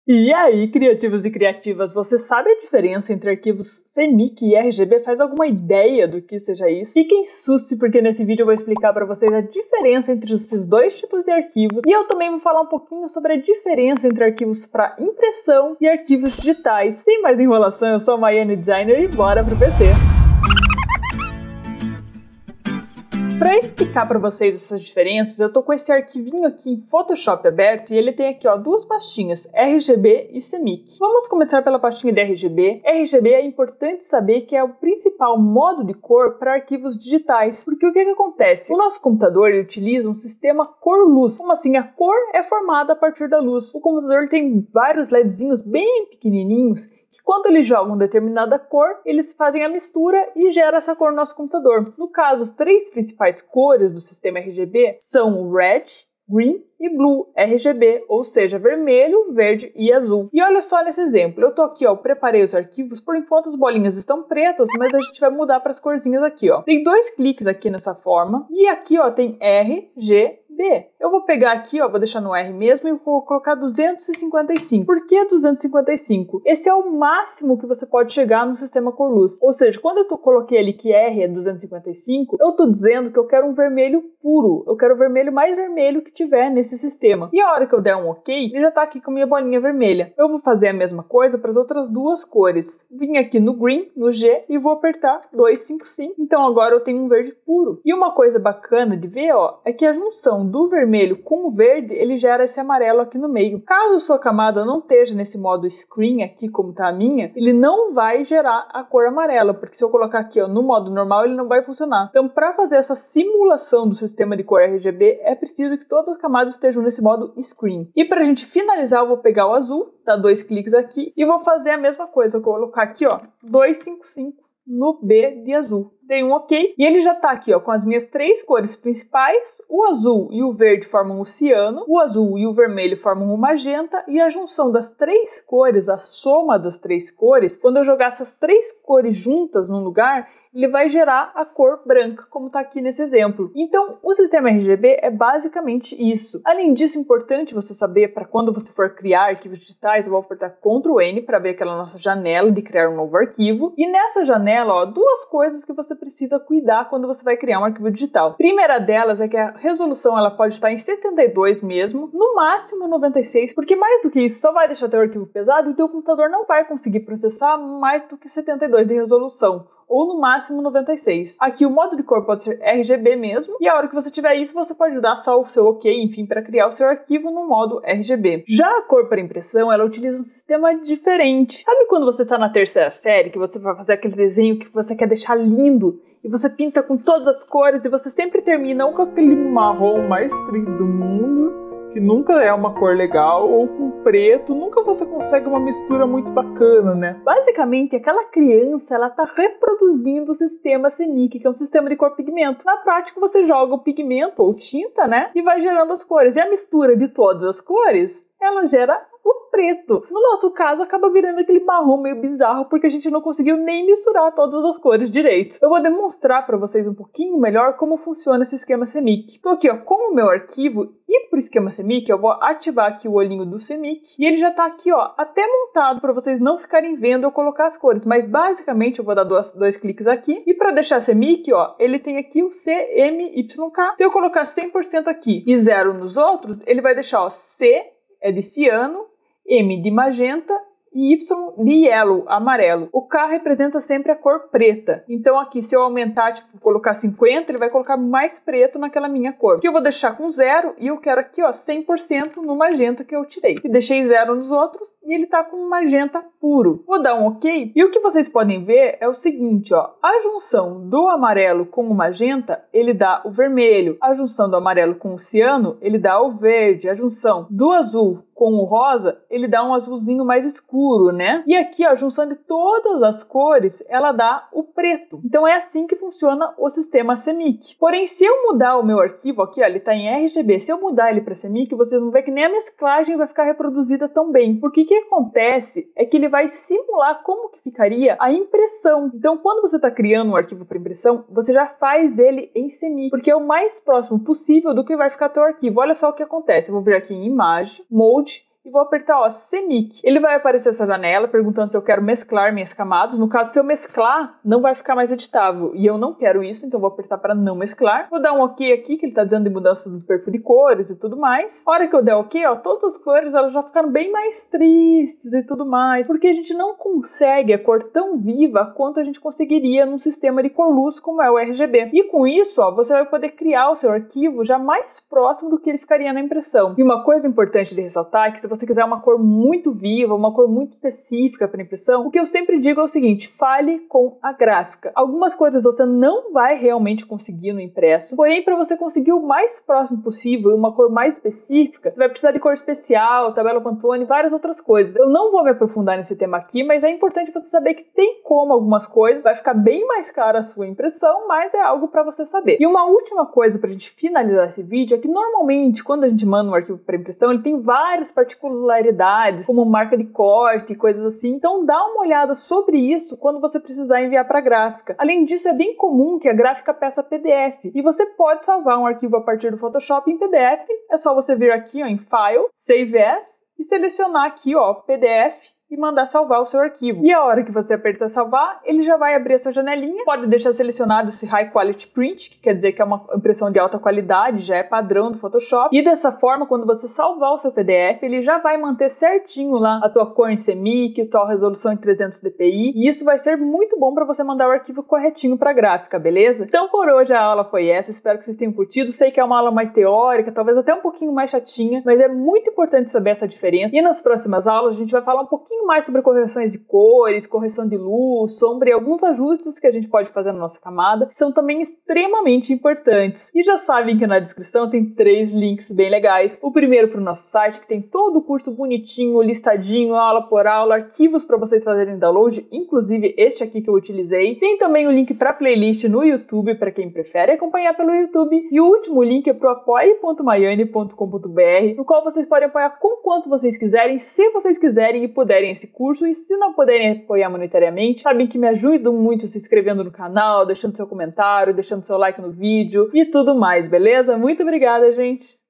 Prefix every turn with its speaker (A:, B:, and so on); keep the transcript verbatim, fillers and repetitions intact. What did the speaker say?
A: E aí, criativos e criativas, você sabe a diferença entre arquivos C M Y K e R G B? Faz alguma ideia do que seja isso? Fiquem susse, porque nesse vídeo eu vou explicar para vocês a diferença entre esses dois tipos de arquivos e eu também vou falar um pouquinho sobre a diferença entre arquivos para impressão e arquivos digitais. Sem mais enrolação, eu sou a Maiane Designer e bora pro P C! Para explicar para vocês essas diferenças, eu tô com esse arquivinho aqui em Photoshop aberto e ele tem aqui ó, duas pastinhas, R G B e C M Y K. Vamos começar pela pastinha de R G B. R G B é importante saber que é o principal modo de cor para arquivos digitais, porque o que que acontece? O nosso computador ele utiliza um sistema cor-luz. Como assim? A cor é formada a partir da luz. O computador ele tem vários LEDzinhos bem pequenininhos que quando eles jogam determinada cor, eles fazem a mistura e gera essa cor no nosso computador. No caso, as três principais cores do sistema R G B são o Red, Green e Blue R G B, ou seja, vermelho, verde e azul. E olha só nesse exemplo, eu tô aqui, ó, preparei os arquivos, por enquanto as bolinhas estão pretas, mas a gente vai mudar para as corzinhas aqui, ó. Tem dois cliques aqui nessa forma e aqui, ó, tem R G B. Eu vou pegar aqui, ó, vou deixar no R mesmo e vou colocar duzentos e cinquenta e cinco. Por que duzentos e cinquenta e cinco? Esse é o máximo que você pode chegar no sistema cor-luz. Ou seja, quando eu tô, coloquei ali que R é duzentos e cinquenta e cinco, eu tô dizendo que eu quero um vermelho puro. Eu quero o vermelho mais vermelho que tiver nesse sistema. E a hora que eu der um OK, ele já tá aqui com a minha bolinha vermelha. Eu vou fazer a mesma coisa para as outras duas cores. Vim aqui no Green, no G, e vou apertar duzentos e cinquenta e cinco. Então agora eu tenho um verde puro. E uma coisa bacana de ver, ó, é que a junção do vermelho com o verde, ele gera esse amarelo aqui no meio. Caso sua camada não esteja nesse modo screen aqui, como tá a minha, ele não vai gerar a cor amarela, porque se eu colocar aqui ó, no modo normal, ele não vai funcionar. Então, para fazer essa simulação do sistema de cor R G B, é preciso que todas as camadas estejam nesse modo screen. E para a gente finalizar, eu vou pegar o azul, dar dois cliques aqui, e vou fazer a mesma coisa. Eu vou colocar aqui, ó, duzentos e cinquenta e cinco no B de azul. Dei um OK. E ele já tá aqui, ó, com as minhas três cores principais. O azul e o verde formam o ciano. O azul e o vermelho formam o magenta. E a junção das três cores, a soma das três cores, quando eu jogar essas três cores juntas num lugar, ele vai gerar a cor branca, como está aqui nesse exemplo. Então, o sistema R G B é basicamente isso. Além disso, é importante você saber, para quando você for criar arquivos digitais, eu vou apertar control N para ver aquela nossa janela de criar um novo arquivo. E nessa janela, ó, duas coisas que você precisa cuidar quando você vai criar um arquivo digital. Primeira delas é que a resolução ela pode estar em setenta e dois mesmo, no máximo noventa e seis, porque mais do que isso só vai deixar teu arquivo pesado e o teu computador não vai conseguir processar mais do que setenta e dois de resolução, ou no máximo noventa e seis. Aqui o modo de cor pode ser R G B mesmo, e a hora que você tiver isso, você pode dar só o seu OK, enfim, para criar o seu arquivo no modo R G B. Já a cor para impressão, ela utiliza um sistema diferente. Sabe quando você está na terceira série, que você vai fazer aquele desenho que você quer deixar lindo, e você pinta com todas as cores, e você sempre termina ou com aquele marrom mais triste do mundo, que nunca é uma cor legal, ou com preto, nunca você consegue uma mistura muito bacana, né? Basicamente, aquela criança, ela tá reproduzindo o sistema C M Y K, que é um sistema de cor pigmento. Na prática, você joga o pigmento ou tinta, né? E vai gerando as cores. E a mistura de todas as cores, ela gera o preto. No nosso caso, acaba virando aquele marrom meio bizarro, porque a gente não conseguiu nem misturar todas as cores direito. Eu vou demonstrar para vocês um pouquinho melhor como funciona esse esquema C M Y K. Tô aqui, ó, com o meu arquivo e pro esquema C M Y K, eu vou ativar aqui o olhinho do C M Y K e ele já tá aqui, ó, até montado para vocês não ficarem vendo eu colocar as cores, mas basicamente eu vou dar dois, dois cliques aqui e para deixar C M Y K, ó, ele tem aqui o C M Y K. Se eu colocar cem por cento aqui e zero nos outros, ele vai deixar, ó, C é de ciano, M de magenta e Y de yellow, amarelo. O K representa sempre a cor preta. Então aqui, se eu aumentar, tipo, colocar cinquenta, ele vai colocar mais preto naquela minha cor. Aqui eu vou deixar com zero e eu quero aqui, ó, cem por cento no magenta que eu tirei. E deixei zero nos outros e ele tá com magenta puro. Vou dar um OK. E o que vocês podem ver é o seguinte, ó. A junção do amarelo com o magenta, ele dá o vermelho. A junção do amarelo com o ciano, ele dá o verde. A junção do azul com o rosa, ele dá um azulzinho mais escuro, né? E aqui, ó, a junção de todas as cores, ela dá o preto. Então é assim que funciona o sistema C M Y K. Porém, se eu mudar o meu arquivo aqui, ó, ele tá em R G B, se eu mudar ele para C M Y K, vocês vão ver que nem a mesclagem vai ficar reproduzida tão bem. Porque o que acontece é que ele vai simular como que ficaria a impressão. Então, quando você está criando um arquivo para impressão, você já faz ele em C M Y K, porque é o mais próximo possível do que vai ficar teu arquivo. Olha só o que acontece. Eu vou vir aqui em Imagem, Mode, e vou apertar, ó, C M Y K. Ele vai aparecer essa janela perguntando se eu quero mesclar minhas camadas. No caso, se eu mesclar, não vai ficar mais editável. E eu não quero isso, então vou apertar para não mesclar. Vou dar um OK aqui, que ele está dizendo de mudança do perfil de cores e tudo mais. A hora que eu der OK, ó, todas as cores elas já ficaram bem mais tristes e tudo mais, porque a gente não consegue a cor tão viva quanto a gente conseguiria num sistema de cor luz como é o R G B. E com isso, ó, você vai poder criar o seu arquivo já mais próximo do que ele ficaria na impressão. E uma coisa importante de ressaltar é que se você quiser uma cor muito viva, uma cor muito específica para impressão, o que eu sempre digo é o seguinte: fale com a gráfica. Algumas coisas você não vai realmente conseguir no impresso, porém para você conseguir o mais próximo possível e uma cor mais específica, você vai precisar de cor especial, tabela Pantone e várias outras coisas. Eu não vou me aprofundar nesse tema aqui, mas é importante você saber que tem como algumas coisas, vai ficar bem mais cara a sua impressão, mas é algo para você saber. E uma última coisa pra gente finalizar esse vídeo é que normalmente quando a gente manda um arquivo para impressão, ele tem várias particularidades, como marca de corte e coisas assim, então dá uma olhada sobre isso quando você precisar enviar para a gráfica. Além disso, é bem comum que a gráfica peça P D F, e você pode salvar um arquivo a partir do Photoshop em P D F, é só você vir aqui, ó, em File, Save As, e selecionar aqui, ó, P D F, e mandar salvar o seu arquivo. E a hora que você apertar salvar, ele já vai abrir essa janelinha. Pode deixar selecionado esse High Quality Print, que quer dizer que é uma impressão de alta qualidade, já é padrão do Photoshop. E dessa forma, quando você salvar o seu P D F, ele já vai manter certinho lá a tua cor em C M Y K, a tua resolução em trezentos D P I. E isso vai ser muito bom para você mandar o arquivo corretinho para a gráfica, beleza? Então por hoje a aula foi essa, espero que vocês tenham curtido. Sei que é uma aula mais teórica, talvez até um pouquinho mais chatinha, mas é muito importante saber essa diferença. E nas próximas aulas a gente vai falar um pouquinho mais sobre correções de cores, correção de luz, sombra e alguns ajustes que a gente pode fazer na nossa camada, que são também extremamente importantes. E já sabem que na descrição tem três links bem legais. O primeiro para o nosso site, que tem todo o curso bonitinho, listadinho, aula por aula, arquivos para vocês fazerem download, inclusive este aqui que eu utilizei. Tem também o link para a playlist no YouTube, para quem prefere acompanhar pelo YouTube. E o último link é para o apoie ponto maiane ponto com ponto br, no qual vocês podem apoiar com quanto vocês quiserem, se vocês quiserem e puderem esse curso. E se não puderem apoiar monetariamente, sabem que me ajudam muito se inscrevendo no canal, deixando seu comentário, deixando seu like no vídeo e tudo mais, beleza? Muito obrigada, gente!